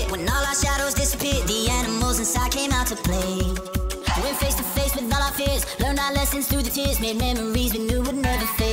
When all our shadows disappeared, the animals inside came out to play. Went face to face with all our fears, learned our lessons through the tears, made memories we knew would never fade.